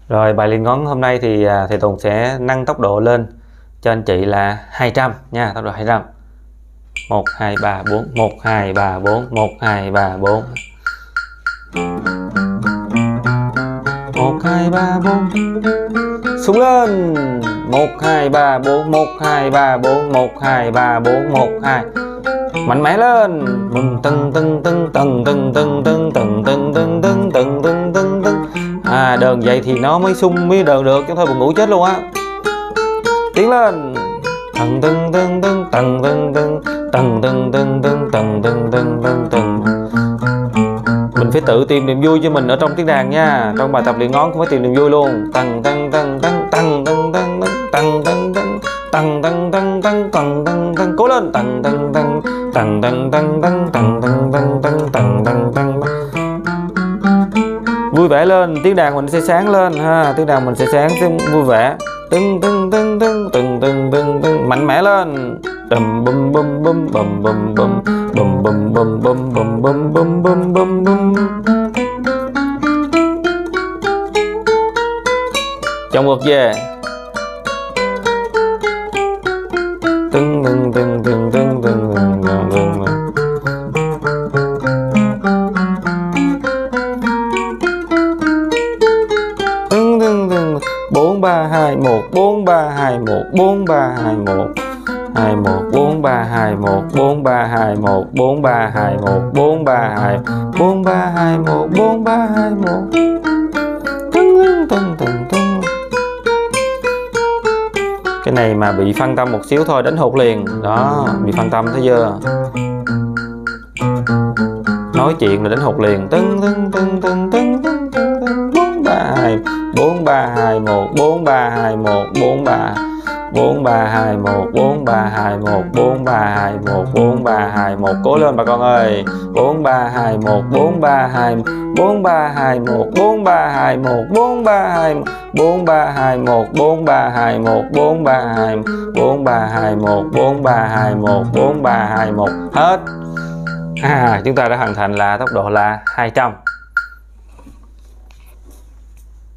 Rồi bài liền ngón hôm nay thì thầy Tùng sẽ nâng tốc độ lên cho anh chị là 200 nha, tốc độ 200. 1 2 3 4 1 2 3 4 1 2 3 4 1 2 3 4 súng lên 1 2 3 4 1 2 3 4 1 2 3 4 1 2 mạnh mẽ lên tưng tưng tưng tưng tưng tưng tưng tưng tưng tưng tưng tưng tưng tưng tưng. Đờn vậy thì nó mới sung mới đờn được, chứ thôi buồn ngủ chết luôn á. Tiến lên tưng tưng tưng tưng tưng tưng tưng tưng tưng tưng tưng tưng tưng tưng tưng tưng. Mình phải tự tìm niềm vui cho mình ở trong tiếng đàn nha. Trong bài tập liền ngón cũng phải tìm niềm vui luôn. Tưng tưng tưng tưng tưng tưng tưng tưng tưng tưng tưng tưng tưng tưng tưng tưng tưng. Cố lên tưng tưng tưng tưng tưng tưng tưng tưng tưng tưng tưng tưng tưng tưng. Vui vẻ lên, tiếng đàn mình sẽ sáng lên ha, tiếng đàn mình sẽ sáng sẽ vui vẻ. Tưng tưng tưng tưng tưng tưng tưng tưng, mạnh mẽ lên. Bum bum bum bum bum bum bum bum bum bum bum bum bum bum bum bum bum. Chồng ngược về. Tưng tưng tưng tưng tưng tưng tưng tưng. 4 3 2 1 4 3 2 1 4 3 2 1 2 1 4 3 2 1 4 3 2 1 4 3 2 1 4 3 2 4 3 2 1 4 3 2 1. Tưng tưng tưng tưng. Cái này mà bị phân tâm một xíu thôi đánh hụt liền. Đó, bị phân tâm thấy chưa? Nói chuyện là đánh hụt liền. Tưng tưng tưng tưng tưng tưng tưng. 4 3 2 4 3 2 1 4 3 2 1 4 3 4 3 2 1 4 3 2 1 4 3 2 1 4 3 2 1. Cố lên bà con ơi. 4 3 2 1 4 3 2 4 3 2 1 4 3 2 1 4 3 2 4 3 2 1 4 3 2 1 4 3 2 4 3 2 1 4 3 2 1 4 3 2 1. Hết. Chúng ta đã hoàn thành là tốc độ là 200.